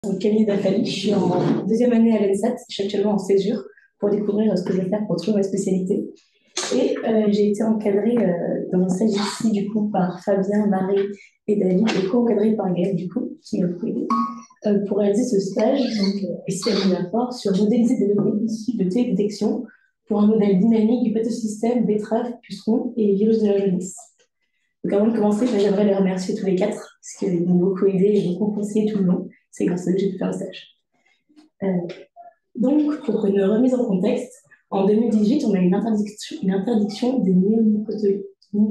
Camille Daffali, je suis en deuxième année à l'ENSAT, je suis actuellement en césure pour découvrir ce que je vais faire pour trouver ma spécialité. Et j'ai été encadrée dans un stage ici, du coup, par Fabien, Marie et David, et co-encadrée par Gaëlle, du coup, qui m'a beaucoup aidée, pour réaliser ce stage, donc, ici à l'UNAFOR, sur modéliser des données issues de télédétection pour un modèle dynamique du pathosystème betterave, puceron et virus de la jaunisse. Donc avant de commencer, j'aimerais les remercier tous les quatre, parce qu'ils m'ont beaucoup aidé et beaucoup conseillé tout le long. C'est grâce à eux que j'ai pu faire le stage. Donc, pour une remise en contexte, en 2018, on a une interdiction des néonicotinoïdes,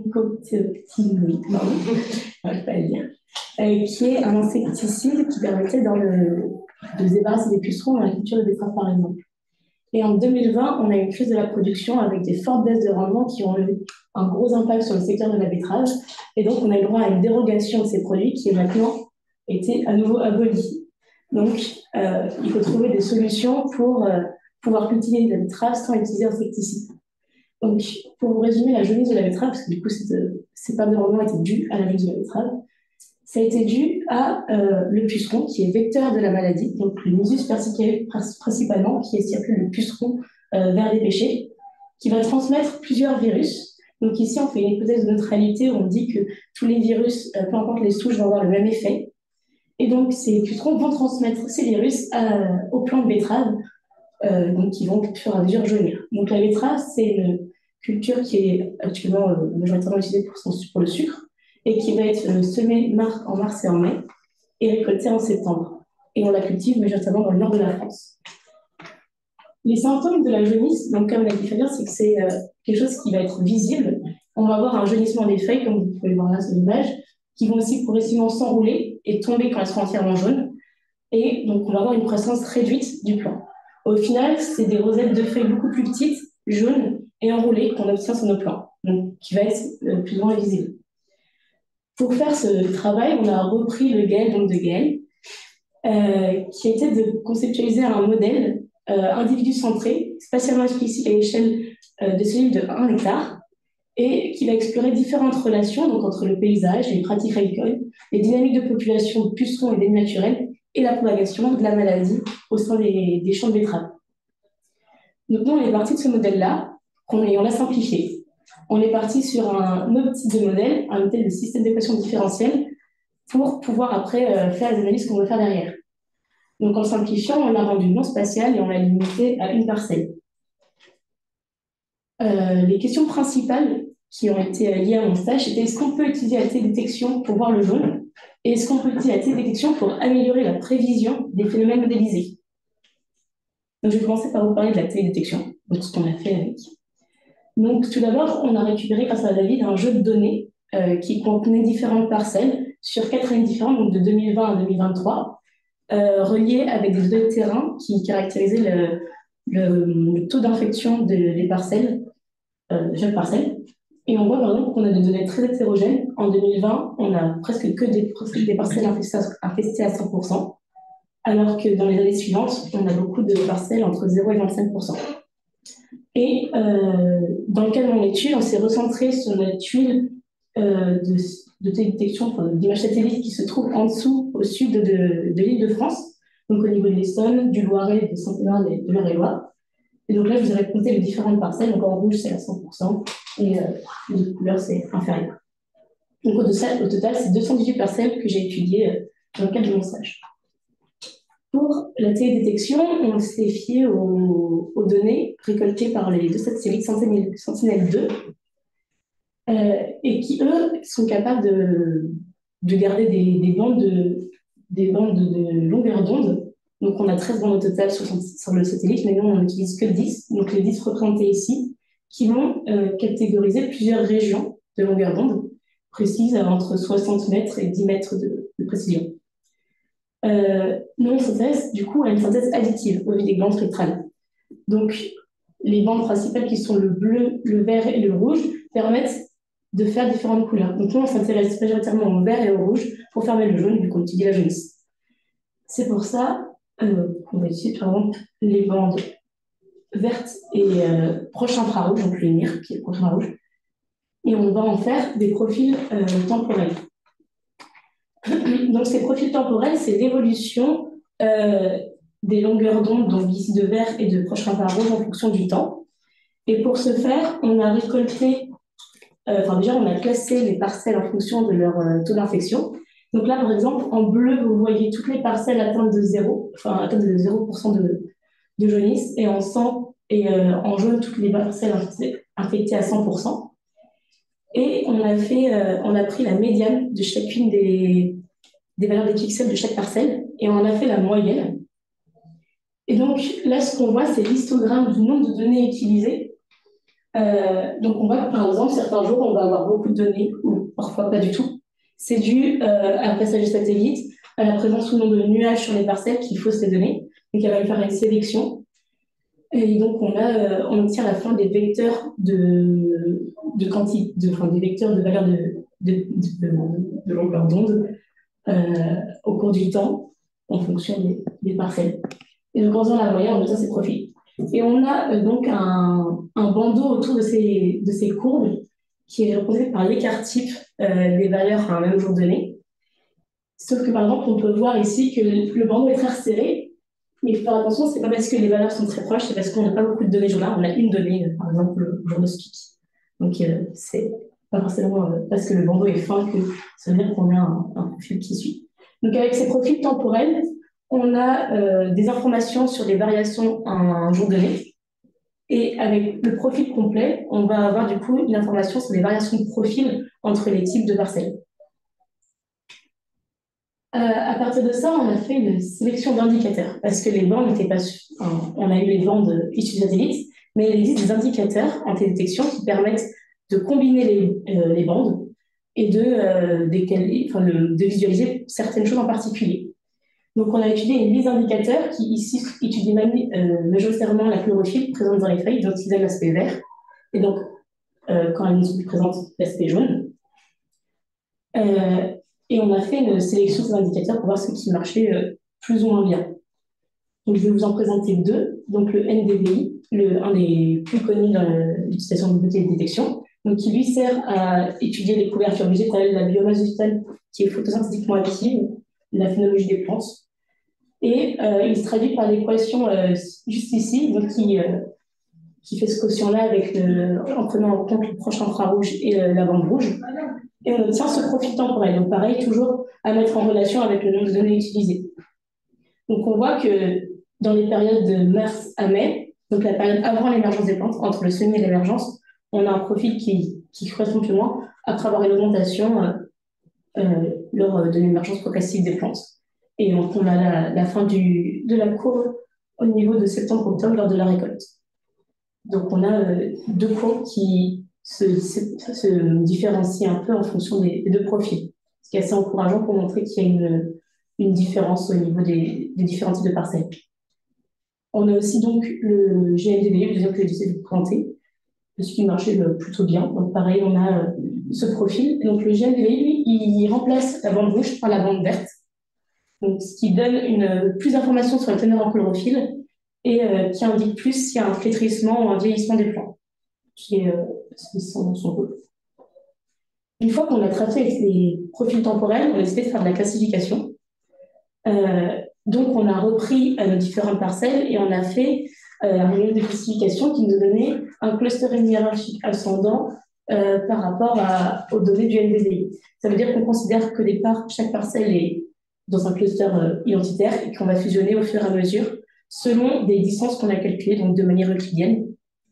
pardon, je ne pas le dire, qui est un insecticide qui permettait de se débarrasser des pucerons dans la culture de betteraves, par exemple. Et en 2020, on a eu une crise de la production avec des fortes baisses de rendement qui ont eu un gros impact sur le secteur de la betterave. Et donc, on a eu droit à une dérogation de ces produits qui est maintenant été à nouveau abolie. Donc, il faut trouver des solutions pour pouvoir cultiver de la betterave sans utiliser d'insecticides. Donc, pour vous résumer la jaunisse de la betterave, parce que du coup, ces pertes de rendement étaient dues à la jaunisse de la betterave, ça a été dû à le puceron, qui est vecteur de la maladie, donc le Myzus persicale principalement, qui circule le puceron vers les pêchers, qui va transmettre plusieurs virus. Donc ici, on fait une hypothèse de neutralité où on dit que tous les virus, peu importe les souches, vont avoir le même effet. Et donc, ces pucerons vont transmettre ces virus aux plants de betterave, donc qui vont au fur et à mesure jaunir. Donc la betterave, c'est une culture qui est actuellement majoritairement utilisée pour le sucre, et qui va être semée en mars et en mai, et récoltée en septembre. Et on la cultive majoritairement dans le nord de la France. Les symptômes de la jaunisse, donc comme l'a dit Fabien, c'est que c'est quelque chose qui va être visible. On va avoir un jaunissement des feuilles, comme vous pouvez voir là sur l'image, qui vont aussi progressivement s'enrouler et tomber quand elles seront entièrement jaunes. Et donc on va avoir une croissance réduite du plant. Au final, c'est des rosettes de feuilles beaucoup plus petites, jaunes et enroulées qu'on obtient sur nos plants, donc qui va être plus ou moins visible. Pour faire ce travail, on a repris le GAEL, donc de Gaëlle, qui était de conceptualiser un modèle individu centré, spatialement explicite à l'échelle de cellules de 1 hectare, et qui va explorer différentes relations donc entre le paysage, les pratiques agricoles, les dynamiques de population de pucerons et d'ennemis naturels, et la propagation de la maladie au sein des champs de betteraves. Donc nous, on est parti de ce modèle-là, on l'a simplifié. On est parti sur un autre type de modèle, un modèle de système d'équation différentielle, pour pouvoir après faire les analyses qu'on veut faire derrière. Donc en simplifiant, on l'a rendu non spatial et on l'a limité à une parcelle. Les questions principales qui ont été liées à mon stage, c'était est-ce qu'on peut utiliser la télédétection pour voir le jaune et est-ce qu'on peut utiliser la télédétection pour améliorer la prévision des phénomènes modélisés. Donc je vais commencer par vous parler de la télédétection, de ce qu'on a fait avec. Donc tout d'abord, on a récupéré grâce à David un jeu de données qui contenait différentes parcelles sur 4 années différentes, donc de 2020 à 2023, reliées avec des données de terrain qui caractérisaient le taux d'infection des parcelles, de chaque parcelle. Et on voit par exemple qu'on a des données très hétérogènes. En 2020, on a presque que des parcelles infestées à 100%, alors que dans les années suivantes, on a beaucoup de parcelles entre 0 et 25%. Et dans le cas de mon étude, on s'est recentré sur notre tuile de télédétection, d'image satellite qui se trouve en dessous, au sud de l'île de France, donc au niveau de l'Essonne, du Loiret, de Saint-Hénin et de l'Eure-et-Loir. Et donc là, je vous ai raconté les différentes parcelles. Donc en rouge, c'est à 100%, et de couleur, c'est inférieur. Donc au total, c'est 218 parcelles que j'ai étudiées dans le cadre de mon stage. Pour la télédétection, on s'est fié aux données récoltées par les deux satellites Sentinelle-2 et qui, eux, sont capables de garder des bandes de longueur d'onde. Donc, on a 13 bandes au total sur le satellite, mais nous, on n'utilise que 10. Donc, les 10 représentés ici, qui vont catégoriser plusieurs régions de longueur d'onde précises entre 60 mètres et 10 mètres de précision. Nous, on s'intéresse du coup à une synthèse additive au vu des glandes spectrales. Donc, les bandes principales qui sont le bleu, le vert et le rouge permettent de faire différentes couleurs. Donc, nous, on s'intéresse majoritairement au vert et au rouge pour fermer le jaune, vu qu'on étudie la jaunisse. C'est pour ça qu'on va utiliser, par exemple, les bandes vertes et proche infrarouge, donc le MIR, qui est proche infrarouge, et on va en faire des profils temporels. Donc, ces profils temporels, c'est l'évolution euh, des longueurs d'onde, donc d'ici de vert et de proche infrarouge en fonction du temps. Et pour ce faire, on a récolté, déjà, on a classé les parcelles en fonction de leur taux d'infection. Donc là, par exemple, en bleu, vous voyez toutes les parcelles atteintes de 0, enfin atteintes de 0% de jaunisse, et en jaune, toutes les parcelles infectées à 100%. Et on a pris la médiane de chacune des valeurs des pixels de chaque parcelle, et on en a fait la moyenne. Et donc là, ce qu'on voit, c'est l'histogramme du nombre de données utilisées. Donc on voit que par exemple, certains jours, on va avoir beaucoup de données, ou parfois pas du tout. C'est dû à un passage de satellite, à la présence ou non de nuages sur les parcelles qui faussent les données. Donc elle va faire une sélection. Et donc on obtient à la fin des vecteurs de quantité, des vecteurs de valeur de longueur d'onde au cours du temps en fonction des parcelles. Et donc en faisant la moyenne, on obtient ces profils. Et on a donc un bandeau autour de ces courbes qui est représenté par l'écart-type des valeurs à un même jour donné. Sauf que par exemple, on peut voir ici que le bandeau est très resserré, mais il faut faire attention, c'est pas parce que les valeurs sont très proches, c'est parce qu'on n'a pas beaucoup de données journal. On a une donnée, par exemple, le jour de pic. Donc c'est pas forcément parce que le bandeau est fin que ça veut dire qu'on a un profil qui suit. Donc avec ces profils temporels, on a des informations sur les variations à un jour donné. Et avec le profil complet, on va avoir du coup une information sur les variations de profil entre les types de parcelles. À partir de ça, on a fait une sélection d'indicateurs parce que les bandes n'étaient pas. On a eu les bandes issues de satellites, mais il existe des indicateurs en télédétection qui permettent de combiner les bandes et de visualiser certaines choses en particulier. Donc, on a étudié une liste d'indicateurs qui, ici, étudie majoritairement la chlorophylle présente dans les feuilles, donc ils aiment l'aspect vert, et donc, quand elles ne sont plus présentes, l'aspect jaune. Et on a fait une sélection de ces indicateurs pour voir ce qui marchait plus ou moins bien. Donc, je vais vous en présenter deux. Donc, le NDVI, un des plus connus dans l'utilisation de télédétection, donc qui lui sert à étudier les couvertures végétales, la biomasse végétale qui est photosynthétiquement active, la phénologie des plantes. Et il se traduit par l'équation juste ici, donc qui fait ce quotient-là en prenant en compte le proche infrarouge et la bande rouge. Et on obtient ce profil temporel. Donc pareil, toujours à mettre en relation avec le nombre de données utilisées. Donc on voit que dans les périodes de mars à mai, donc la période avant l'émergence des plantes, entre le semis et l'émergence, on a un profil qui correspond plus loin après avoir une augmentation lors de l'émergence progressive des plantes. Et donc on a la fin de la courbe au niveau de septembre-octobre lors de la récolte. Donc on a deux courbes qui se différencient un peu en fonction des deux profils, ce qui est assez encourageant pour montrer qu'il y a une différence au niveau des différents types de parcelles. On a aussi donc le GNDVI, le deuxième que j'essaie de vous présenter, ce qui marchait plutôt bien. Donc pareil, on a ce profil. Donc le GNDVI, lui, il remplace la bande rouge par la bande verte, donc, ce qui donne plus d'informations sur la teneur en chlorophylle et qui indique plus s'il y a un flétrissement ou un vieillissement des plants, qui est son rôle. Une fois qu'on a tracé les profils temporels, on a décidé de faire de la classification. Donc, on a repris nos différentes parcelles et on a fait un modèle de classification qui nous donnait un clustering hiérarchique ascendant par rapport aux données du NDVI. Ça veut dire qu'on considère que chaque parcelle est dans un cluster identitaire et qu'on va fusionner au fur et à mesure selon des distances qu'on a calculées, donc de manière euclidienne.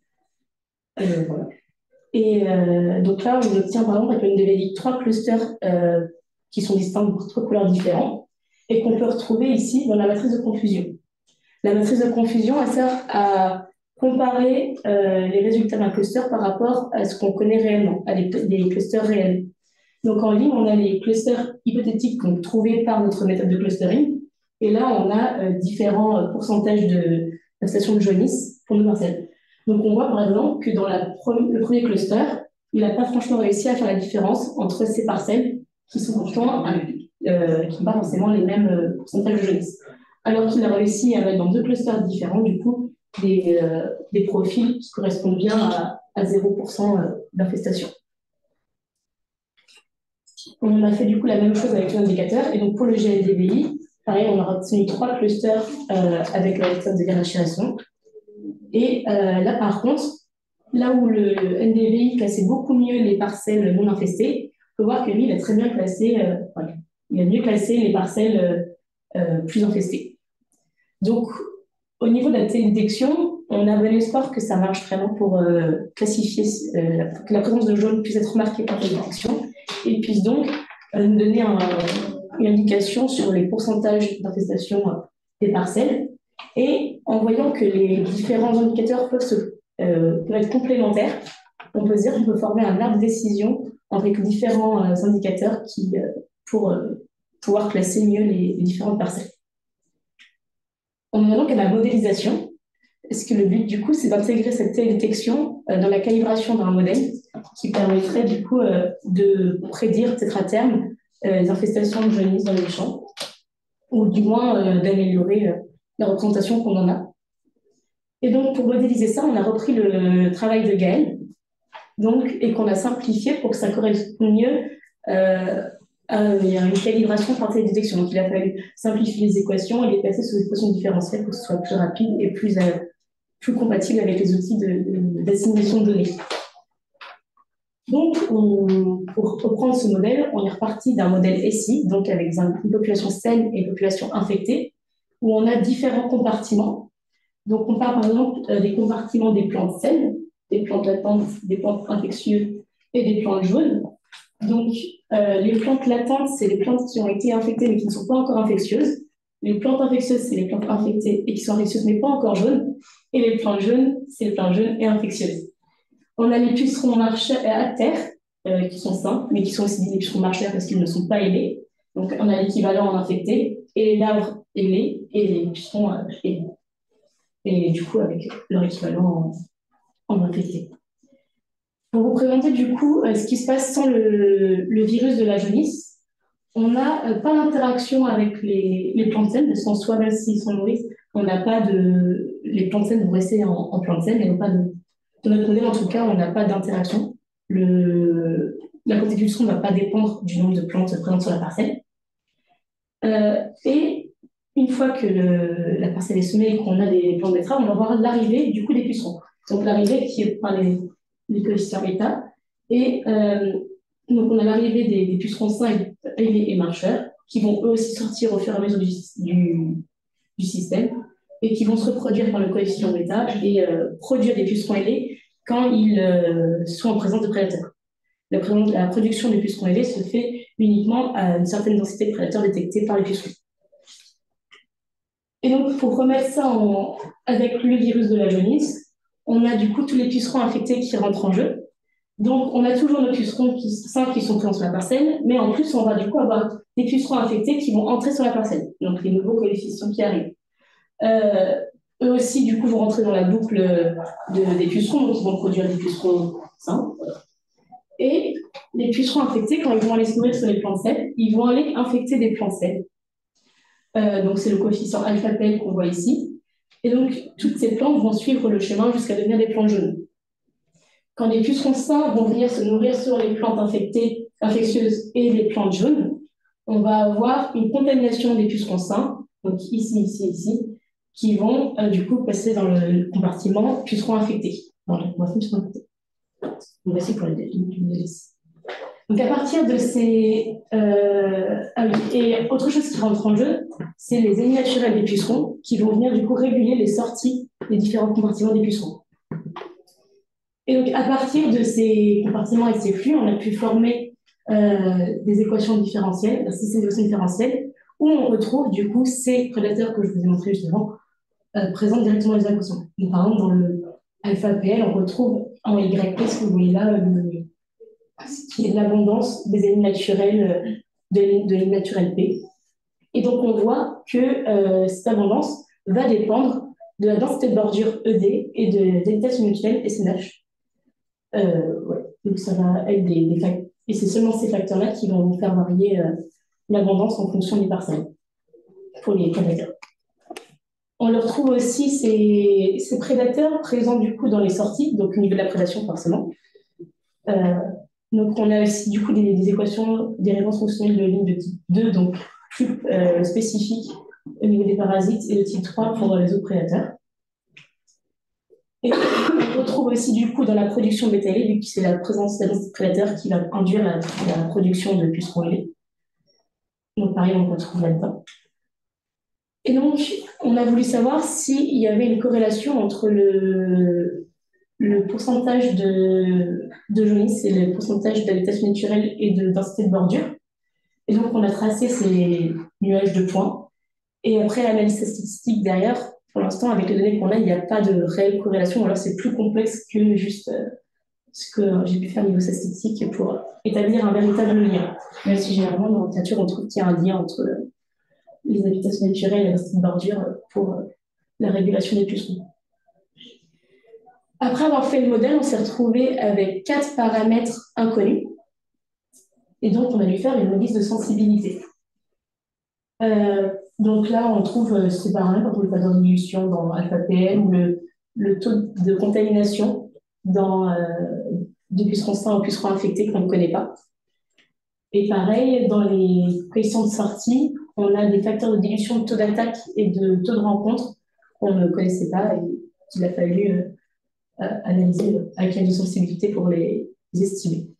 Voilà. Et donc là, on obtient par exemple avec le NDVI 3 clusters qui sont distincts pour 3 couleurs différentes et qu'on peut retrouver ici dans la matrice de confusion. La matrice de confusion, elle sert à comparer les résultats d'un cluster par rapport à ce qu'on connaît réellement, à des clusters réels. Donc en ligne, on a les clusters hypothétiques trouvés par notre méthode de clustering. Et là, on a différents pourcentages de stations de jaunisse pour nos parcelles. Donc on voit par exemple que dans le premier cluster, il n'a pas franchement réussi à faire la différence entre ces parcelles qui sont pourtant qui n'ont pas forcément les mêmes pourcentages de jaunisse. Alors qu'il a réussi à mettre dans deux clusters différents, du coup, des profils qui correspondent bien à 0% d'infestation. On a fait du coup la même chose avec l'indicateur. Et donc pour le GLDVI, Pareil, on a retenu 3 clusters avec la méthode de déraciation. Et là, par contre, là où le NDVI classait beaucoup mieux les parcelles non infestées, on peut voir que lui, il a très bien classé, il a mieux classé les parcelles plus infestées. Donc, au niveau de la télédétection, on a bon espoir que ça marche vraiment pour classifier, que la présence de jaune puisse être remarquée par la détection et puisse donc nous donner une indication sur les pourcentages d'infestation des parcelles. Et en voyant que les différents indicateurs peuvent être complémentaires, on peut dire qu'on peut former un arbre de décision avec différents indicateurs pour pouvoir classer mieux les différentes parcelles. On en a donc à la modélisation. Est-ce que le but, du coup, c'est d'intégrer cette télédétection dans la calibration d'un modèle qui permettrait, du coup, de prédire, peut-être à terme, les infestations de jaunisse dans les champs, ou du moins d'améliorer la représentation qu'on en a. Et donc, pour modéliser ça, on a repris le travail de Gaël, donc, et qu'on a simplifié pour que ça corresponde mieux il y a une calibration par télédétection. Donc, il a fallu simplifier les équations et les passer sous des équations différentielles pour que ce soit plus rapide et plus compatible avec les outils d'assimilation de données. Donc, pour reprendre ce modèle, on est reparti d'un modèle SI, donc avec une population saine et une population infectée, où on a différents compartiments. Donc, on parle par exemple des compartiments des plantes saines, des plantes latentes, des plantes infectieuses et des plantes jaunes. Donc, les plantes latentes, c'est les plantes qui ont été infectées mais qui ne sont pas encore infectieuses. Les plantes infectieuses, c'est les plantes infectées et qui sont infectieuses mais pas encore jaunes. Et les plantes jaunes, c'est les plantes jaunes et infectieuses. On a les pucerons marcheurs à terre, qui sont sains, mais qui sont aussi des pucerons marcheurs parce qu'ils ne sont pas ailés. Donc, on a l'équivalent en infecté, et les larves ailées, et les pucerons ailés. Et du coup, avec leur équivalent en infecté. Pour vous présenter du coup ce qui se passe sans le virus de la jaunisse, on n'a pas d'interaction avec les plantes saines, parce qu'en soi, même s'ils sont nourris, on n'a pas de. Les plantes saines vont rester en plantes saines, et pas de. Dans notre modèle, en tout cas, on n'a pas d'interaction. La quantité du son ne va pas dépendre du nombre de plantes présentes sur la parcelle. Et une fois que la parcelle est semée et qu'on a des plantes de betteraves, on va voir l'arrivée du coup des pucerons. Donc l'arrivée qui est par les coefficients bêta. Et donc on a l'arrivée des pucerons sains et marcheurs qui vont eux aussi sortir au fur et à mesure du système et qui vont se reproduire par le coefficient bêta et produire des pucerons ailés quand ils sont en présence de prédateurs. La production des pucerons ailés se fait uniquement à une certaine densité de prédateurs détectés par les pucerons. Et donc, pour remettre ça avec le virus de la jaunisse, on a du coup tous les pucerons infectés qui rentrent en jeu. Donc, on a toujours nos pucerons sains qui sont présents sur la parcelle, mais en plus, on va du coup avoir des pucerons infectés qui vont entrer sur la parcelle, donc les nouveaux coefficients qui arrivent. Eux aussi, du coup, vont rentrer dans la boucle des pucerons, donc ils vont produire des pucerons sains. Et les pucerons infectés, quand ils vont aller se nourrir sur les plantes saines, ils vont aller infecter des plantes saines. Donc, c'est le coefficient alpha-PL qu'on voit ici. Et donc, toutes ces plantes vont suivre le chemin jusqu'à devenir des plantes jaunes. Quand les pucerons sains vont venir se nourrir sur les plantes infectieuses et les plantes jaunes, on va avoir une contamination des pucerons sains, donc ici, qui vont du coup passer dans le compartiment pucerons infectés. Voici pour les donc, à partir de ces. Et autre chose qui rentre en jeu, c'est les ennemis naturels des pucerons qui vont venir du coup réguler les sorties des différents compartiments des pucerons. Et donc, à partir de ces compartiments et de ces flux, on a pu former des équations différentielles, des équations différentielles, où on retrouve du coup ces prédateurs que je vous ai montrés justement, présents directement dans les équations. Donc, par exemple, dans le alpha-PL, on retrouve en YP, ce que vous voyez là, ce qui est l'abondance des ennemis naturels de l'ennemi naturel P. Et donc, on voit que cette abondance va dépendre de la densité de bordure ED et de l'habitation mutuelle SNH. Ouais. Donc, ça va être des facteurs. Et c'est seulement ces facteurs-là qui vont faire varier l'abondance en fonction des parcelles pour les prédateurs. On leur trouve aussi ces prédateurs présents du coup dans les sorties, donc au niveau de la prédation forcément. Donc on a aussi du coup des équations, des réponses fonctionnelles de ligne de type 2, donc plus spécifique au niveau des parasites et le type 3 pour les autres prédateurs. Et on retrouve aussi du coup dans la production bétaillère, vu que c'est la présence d'un prédateur qui va induire la production de pucerons ailés. Donc pareil, on retrouve là-dedans. Et donc, on a voulu savoir s'il y avait une corrélation entre le pourcentage de jaunisse et le pourcentage d'habitation naturelle et de densité de bordure. Et donc, on a tracé ces nuages de points. Et après, l'analyse statistique derrière, pour l'instant, avec les données qu'on a, il n'y a pas de réelle corrélation. Alors, c'est plus complexe que juste ce que j'ai pu faire au niveau statistique pour établir un véritable lien. Même si généralement, dans la nature, on trouve qu'il y a un lien entre les habitations naturelles et la densité de bordure pour la régulation des pucerons. Après avoir fait le modèle, on s'est retrouvé avec 4 paramètres inconnus. Et donc, on a dû faire une analyse de sensibilité. Donc là, on trouve ces paramètres, on trouve le facteur de dilution dans alpha-PL ou le taux de contamination du puceron sain au puceron infecté qu'on ne connaît pas. Et pareil, dans les questions de sortie, on a des facteurs de dilution de taux d'attaque et de taux de rencontre qu'on ne connaissait pas et qu'il a fallu analyser avec la sensibilité pour les estimer.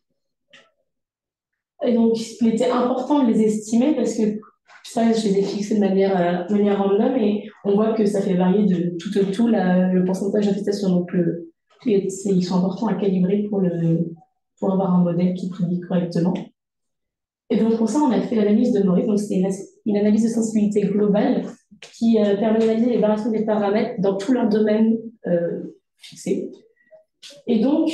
Et donc, il était important de les estimer parce que ça, je les ai fixés de manière random et on voit que ça fait varier de tout au tout le pourcentage d'infestation. Donc, ils sont importants à calibrer pour avoir un modèle qui prédit correctement. Et donc, pour ça, on a fait l'analyse de Maurice. Donc, c'est une analyse de sensibilité globale qui permet d'analyser les variations des paramètres dans tous leurs domaines fixés. Et donc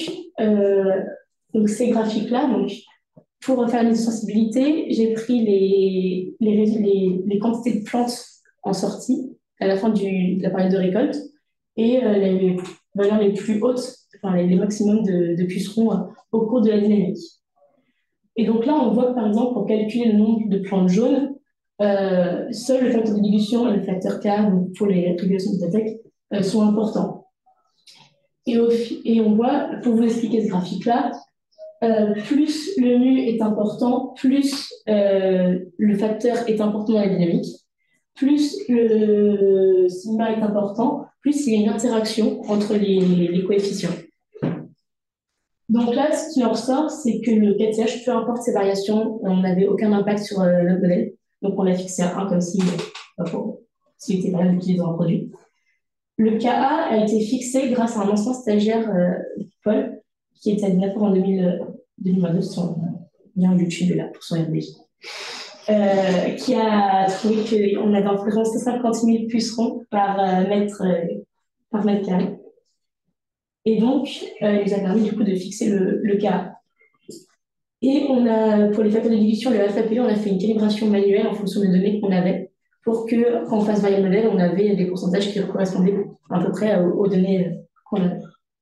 ces graphiques-là, pour faire une sensibilité, j'ai pris les quantités de plantes en sortie à la fin de la période de récolte et les valeurs les plus hautes, enfin les maximums de pucerons au cours de la dynamique. Et donc là, on voit que par exemple, pour calculer le nombre de plantes jaunes, seul le facteur de dilution et le facteur K, donc pour les régulations d'attaque, sont importants. Et on voit, pour vous expliquer ce graphique-là, plus le mu est important, plus le facteur est important dans la dynamique, plus le sigma est important, plus il y a une interaction entre les coefficients. Donc là, ce qui en ressort, c'est que le KTH, peu importe ses variations, on n'avait aucun impact sur le modèle. Donc on l'a fixé à 1 comme s'il était valable d'utiliser dans un produit. Le KA a été fixé grâce à un ancien stagiaire, Paul, qui était animateur en 2022, son lien YouTube est là pour son RDJ, qui a trouvé qu'on avait environ 50 000 pucerons par mètre carré. Et donc, il nous a permis du coup de fixer le KA. Et on a, pour les facteurs de dilution, le alpha-PL, on a fait une calibration manuelle en fonction des données qu'on avait, pour que, quand on fasse varier le modèle, on avait des pourcentages qui correspondaient à peu près aux données qu'on avait.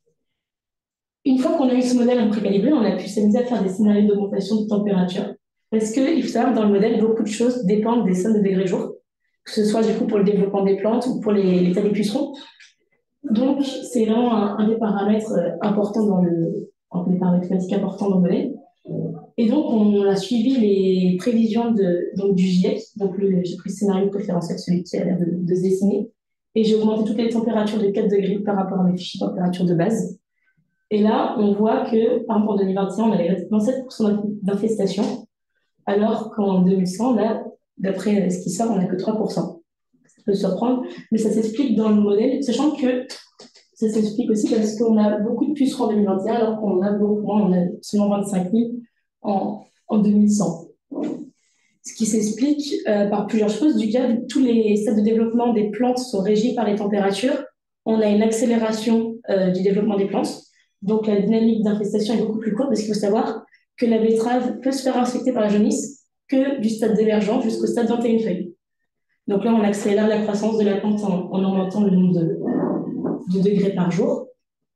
Une fois qu'on a eu ce modèle précalibré, on a pu s'amuser à faire des scénarios d'augmentation de température. Parce qu'il faut savoir que dans le modèle, beaucoup de choses dépendent des sommes de degrés jour, que ce soit du coup pour le développement des plantes ou pour l'état des pucerons. Donc, c'est vraiment un des paramètres importants des paramètres climatiques importants dans le modèle. Et donc, on a suivi les prévisions du GIEC. Donc, j'ai pris le scénario préférentiel, celui qui a l'air de se dessiner. Et j'ai augmenté toutes les températures de 4 degrés par rapport à mes fichiers de température de base. Et là, on voit que, par exemple, en 2021, on avait 27% d'infestation, alors qu'en 2100, là, d'après ce qui sort, on n'a que 3%. Ça peut surprendre, mais ça s'explique dans le modèle, sachant que ça s'explique aussi parce qu'on a beaucoup de pucerons en 2021, alors qu'on a beaucoup moins, on a seulement 25 000 en 2100. Ce qui s'explique par plusieurs choses. Du coup, tous les stades de développement des plantes sont régis par les températures. On a une accélération du développement des plantes. Donc, la dynamique d'infestation est beaucoup plus courte parce qu'il faut savoir que la betterave peut se faire infecter par la jaunisse que du stade d'émergence jusqu'au stade 21 feuilles. Donc là, on accélère la croissance de la plante en augmentant le nombre de degrés par jour.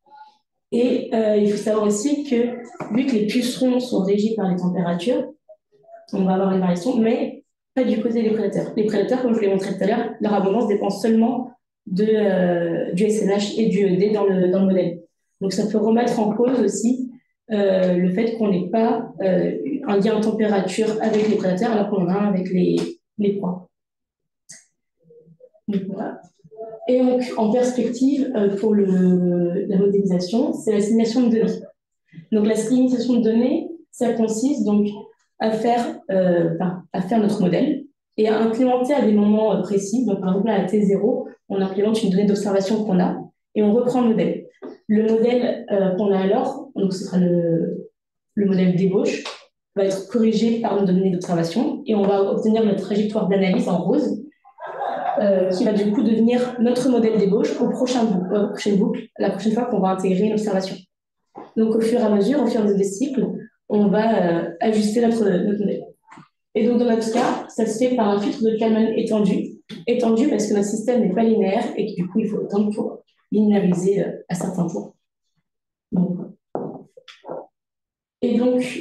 Et il faut savoir aussi que, vu que les pucerons sont régis par les températures, on va avoir une variation, mais pas du côté des prédateurs. Les prédateurs, comme je vous l'ai montré tout à l'heure, leur abondance dépend seulement du SNH et du ED dans le modèle. Donc, ça peut remettre en cause aussi le fait qu'on n'ait pas un lien en température avec les prédateurs, alors qu'on en a avec les les points. Donc, voilà. Et donc, en perspective, pour la modélisation, c'est l'assimilation de données. Donc, l'assimilation de données, ça consiste donc à faire notre modèle et à implémenter à des moments précis. Donc, par exemple, à T0, on implémente une donnée d'observation qu'on a et on reprend le modèle. Le modèle qu'on a alors, donc ce sera le modèle d'ébauche, va être corrigé par nos données d'observation et on va obtenir notre trajectoire d'analyse en rose qui va du coup devenir notre modèle d'ébauche aux prochaines boucles, la prochaine fois qu'on va intégrer une observation. Donc au fur et à mesure, au fur et à mesure des cycles, on va ajuster notre modèle. Et donc dans notre cas, ça se fait par un filtre de Kalman étendu parce que notre système n'est pas linéaire et que du coup il faut attendre pour linéariser à certains points. Donc, et donc,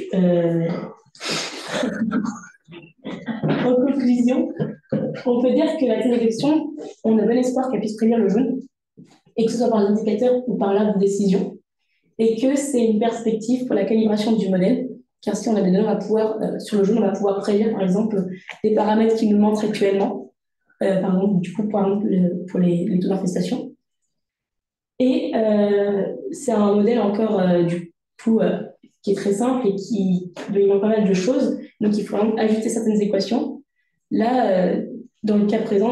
en conclusion, on peut dire que la détection, on a bon espoir qu'elle puisse prévenir le jaune, et que ce soit par les indicateurs ou par l'arbre de décision, et que c'est une perspective pour la calibration du modèle, car si on a des données, on va pouvoir, sur le jaune, on va pouvoir prédire, par exemple, des paramètres qui nous manquent actuellement, par exemple, du coup, par exemple, pour les taux d'infestation. Et c'est un modèle encore, du coup, qui est très simple et qui demande pas mal de choses, donc il faut vraiment ajouter certaines équations. Là, dans le cas présent,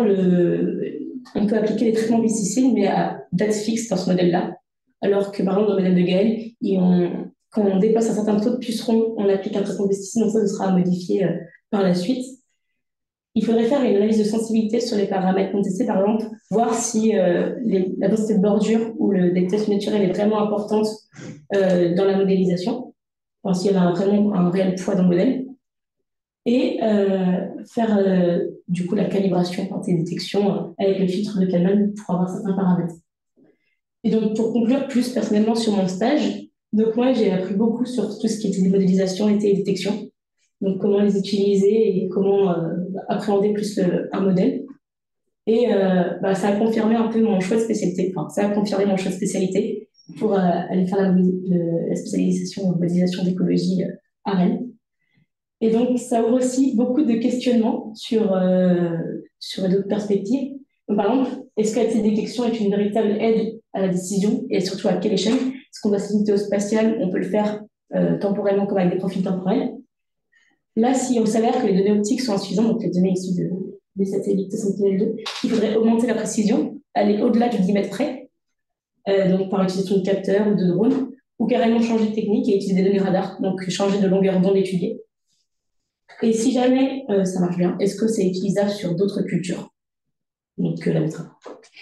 on peut appliquer les traitements pesticides, mais à date fixe dans ce modèle-là. Alors que, par exemple, dans le modèle de Gaël, quand on dépasse un certain taux de pucerons, on applique un traitement pesticide, donc ça, ce sera modifié par la suite. Il faudrait faire une analyse de sensibilité sur les paramètres contestés, par exemple, voir si la densité de bordure ou le test naturel est vraiment importante dans la modélisation, enfin, s'il y a vraiment un réel poids dans le modèle, et faire du coup la calibration par tes détections avec le filtre de Kalman pour avoir certains paramètres. Et donc, pour conclure plus personnellement sur mon stage, donc moi, j'ai appris beaucoup sur tout ce qui était des modélisations et télédétection. Donc, comment les utiliser et comment appréhender plus un modèle. Et ça a confirmé un peu mon choix de spécialité. Enfin, ça a confirmé mon choix de spécialité pour aller faire la spécialisation en modélisation d'écologie à Rennes. Et donc, ça ouvre aussi beaucoup de questionnements sur d'autres perspectives. Donc, par exemple, est-ce que la télédétection est une véritable aide à la décision et surtout à quelle échelle? Est-ce qu'on doit se limiter au spatial? On peut le faire temporellement comme avec des profils temporels. Là, si on s'avère que les données optiques sont insuffisantes, donc les données issues des satellites Sentinel-2, il faudrait augmenter la précision, aller au-delà du 10 mètres près, donc par l'utilisation de capteurs ou de drones, ou carrément changer de technique et utiliser des données radar, donc changer de longueur d'onde étudiée. Et si jamais ça marche bien, est-ce que c'est utilisable sur d'autres cultures? Donc la betterave.